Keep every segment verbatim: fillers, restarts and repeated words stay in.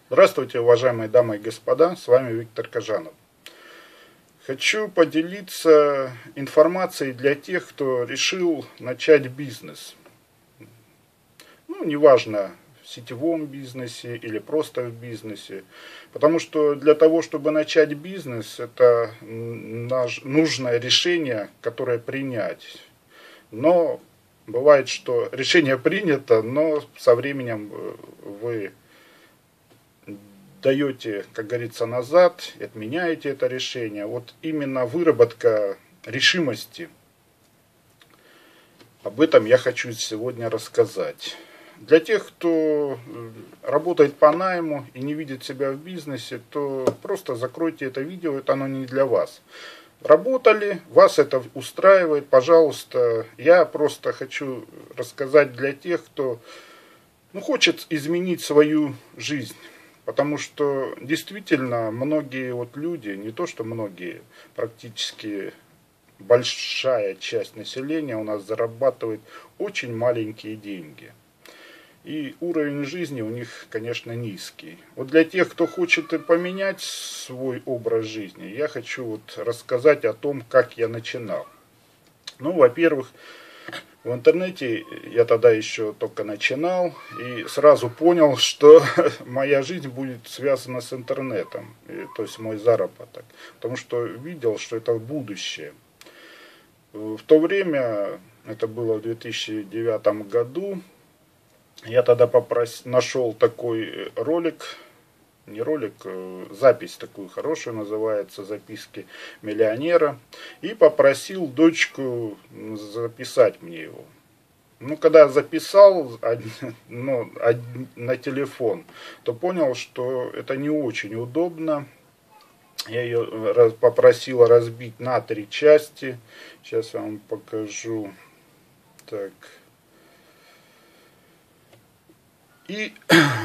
Здравствуйте, уважаемые дамы и господа, с вами Виктор Кожанов. Хочу поделиться информацией для тех, кто решил начать бизнес. Ну, неважно, в сетевом бизнесе или просто в бизнесе. Потому что для того, чтобы начать бизнес, это нужное решение, которое принять. Но бывает, что решение принято, но со временем вы даете, как говорится, назад, отменяете это решение. Вот именно выработка решимости, об этом я хочу сегодня рассказать. Для тех, кто работает по найму и не видит себя в бизнесе, то просто закройте это видео, это оно не для вас. Работали, вас это устраивает, пожалуйста. Я просто хочу рассказать для тех, кто ну, хочет изменить свою жизнь. Потому что действительно многие вот люди, не то что многие, практически большая часть населения у нас зарабатывает очень маленькие деньги. И уровень жизни у них, конечно, низкий. Вот для тех, кто хочет поменять свой образ жизни, я хочу вот рассказать о том, как я начинал. Ну, во-первых, в интернете я тогда еще только начинал и сразу понял, что моя жизнь будет связана с интернетом, то есть мой заработок, потому что видел, что это будущее. В то время, это было в две тысячи девятом году, я тогда попрос... нашел такой ролик, не ролик, запись такую хорошую, называется «Записки миллионера», и попросил дочку записать мне его. Ну, когда записал ну, на телефон, то понял, что это не очень удобно. Я ее попросил разбить на три части. Сейчас я вам покажу. Так. И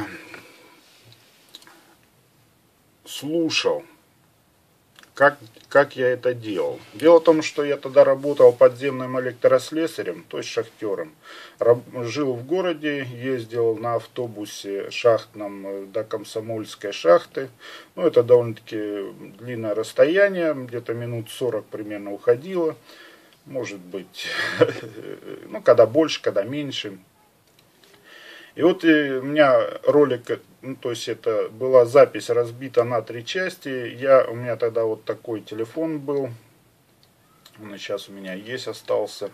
слушал, как, как я это делал. Дело в том, что я тогда работал подземным электрослесарем, то есть шахтером. Жил в городе, ездил на автобусе шахтном до Комсомольской шахты. Ну, это довольно-таки длинное расстояние, где-то минут сорок примерно уходило. Может быть, ну, когда больше, когда меньше. И вот и у меня ролик, ну, то есть это была запись разбита на три части. Я, у меня тогда вот такой телефон был. Он сейчас у меня есть, остался.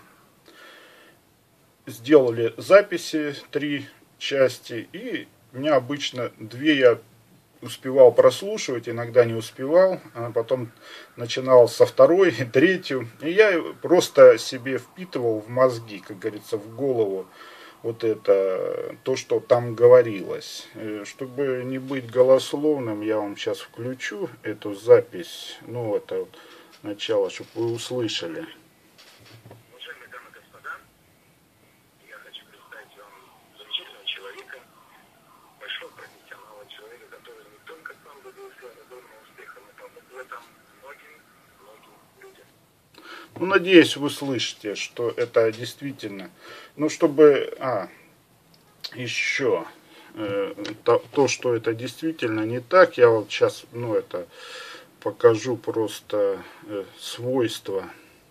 Сделали записи, три части. И у меня обычно две я успевал прослушивать, иногда не успевал. А потом начинал со второй, третью. И я просто себе впитывал в мозги, как говорится, в голову. Вот это, то, что там говорилось. Чтобы не быть голословным, я вам сейчас включу эту запись. Ну, это вот начало, чтобы вы услышали. Уважаемые дамы и господа, я хочу представить вам замечательного человека, большого профессионала, человека, который не только сам добился огромного успеха, но помог в этом многим, многим людям. Ну, надеюсь, вы слышите, что это действительно... Ну, чтобы... А, еще... Э, то, то, что это действительно не так, я вот сейчас, ну, это покажу просто э, свойства.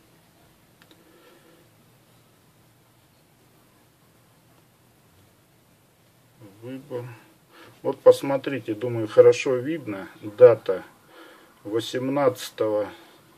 Выбор. Вот посмотрите, думаю, хорошо видно. Дата восемнадцатого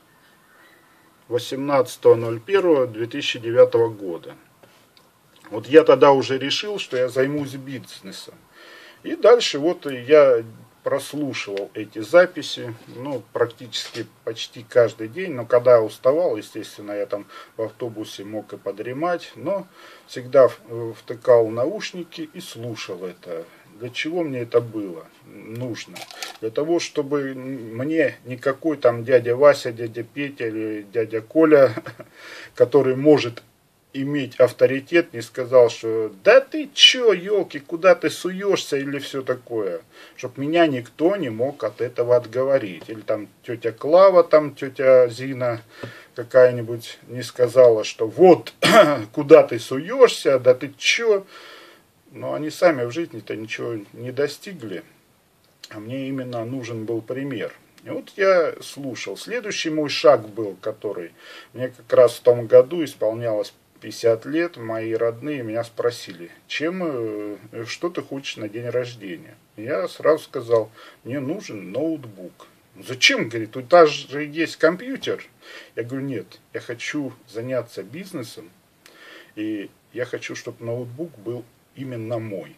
ноль первого две тысячи девятого года. Вот я тогда уже решил, что я займусь бизнесом. И дальше вот я прослушивал эти записи, ну, практически почти каждый день. Но когда уставал, естественно, я там в автобусе мог и подремать. Но всегда втыкал наушники и слушал это. Для чего мне это было нужно? Для того, чтобы мне никакой там дядя Вася, дядя Петя или дядя Коля, который может иметь авторитет, не сказал, что да ты чё, елки, куда ты суешься или все такое. Чтоб меня никто не мог от этого отговорить. Или там тетя Клава, там тетя Зина какая-нибудь не сказала, что вот куда ты суешься, да ты чё. Но они сами в жизни-то ничего не достигли. а мне именно нужен был пример. И вот я слушал. Следующий мой шаг был, который мне как раз в том году исполнялось пятьдесят лет, мои родные меня спросили, чем, что ты хочешь на день рождения. Я сразу сказал, мне нужен ноутбук. Зачем, говорит, у тебя же есть компьютер. Я говорю, нет, я хочу заняться бизнесом, и я хочу, чтобы ноутбук был именно мой.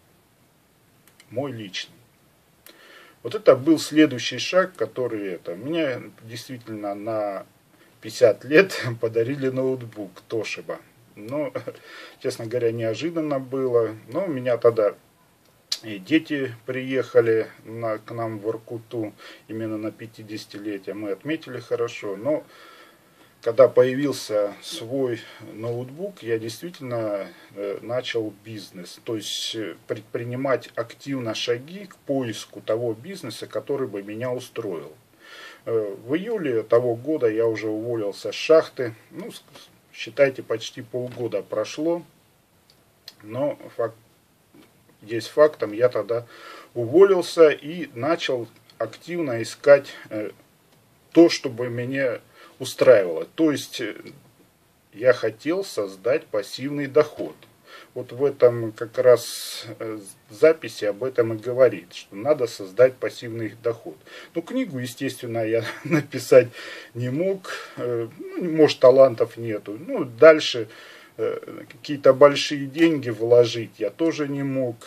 Мой личный. Вот это был следующий шаг, который это. Мне действительно на пятьдесят лет подарили ноутбук Toshiba. Ну, честно говоря, неожиданно было. Но у меня тогда и дети приехали на, к нам в Воркуту именно на пятидесятилетие. Мы отметили хорошо. Но когда появился свой ноутбук, я действительно э, начал бизнес. То есть предпринимать активно шаги к поиску того бизнеса, который бы меня устроил. Э, в июле того года я уже уволился с шахты. Ну, считайте, почти полгода прошло. Но факт есть фактом, я тогда уволился и начал активно искать э, то, чтобы меня устраивало. То есть я хотел создать пассивный доход. Вот в этом как раз записи об этом и говорит, что надо создать пассивный доход. Ну, книгу, естественно, я написать не мог. Ну, может, талантов нету. Ну, дальше какие-то большие деньги вложить я тоже не мог.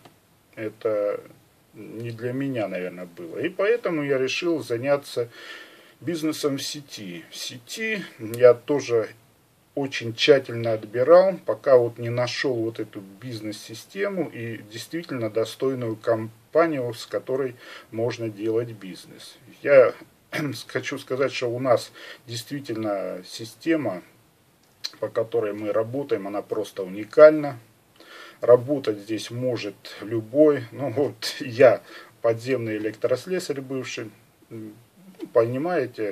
Это не для меня, наверное, было. И поэтому я решил заняться бизнесом в сети. В сети я тоже очень тщательно отбирал, пока вот не нашел вот эту бизнес-систему и действительно достойную компанию, с которой можно делать бизнес. Я хочу сказать, что у нас действительно система, по которой мы работаем, она просто уникальна. Работать здесь может любой. Ну вот я подземный электрослесарь бывший. Понимаете,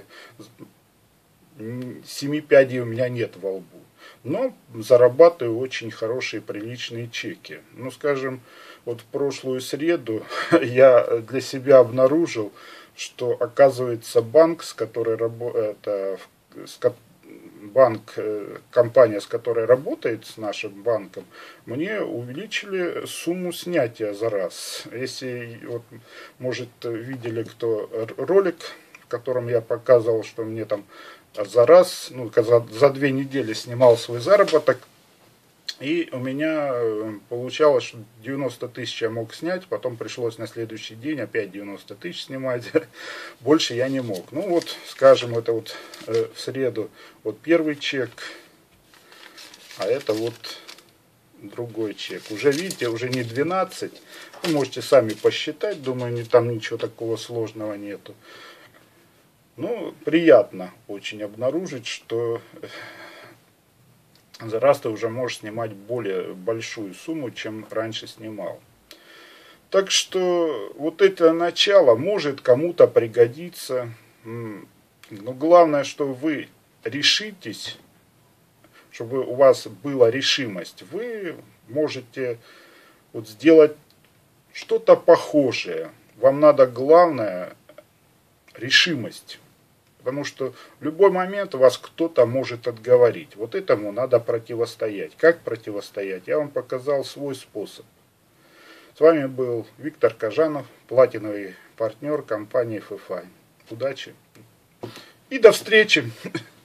семи пядей у меня нет во лбу. Но зарабатываю очень хорошие, приличные чеки. Ну, скажем, вот в прошлую среду я для себя обнаружил, что, оказывается, банк, с которой работает, банк, компания, с которой работает с нашим банком, мне увеличили сумму снятия за раз. Если, вот, может, видели кто ролик, в котором я показывал, что мне там за раз, ну, за, за две недели снимал свой заработок, и у меня получалось, что девяносто тысяч я мог снять, потом пришлось на следующий день опять девяносто тысяч снимать, больше я не мог. Ну вот, скажем, это вот э, в среду вот первый чек, а это вот другой чек. Уже видите, уже не двенадцать, вы можете сами посчитать, думаю, не, там ничего такого сложного нету. Ну, приятно очень обнаружить, что за раз ты уже можешь снимать более большую сумму, чем раньше снимал. Так что вот это начало может кому-то пригодиться. Но главное, что вы решитесь, чтобы у вас была решимость. Вы можете вот сделать что-то похожее. Вам надо, главное, решимость. Потому что в любой момент вас кто-то может отговорить. Вот этому надо противостоять. Как противостоять? Я вам показал свой способ. С вами был Виктор Кожанов, платиновый партнер компании эф эф ай. Удачи и до встречи!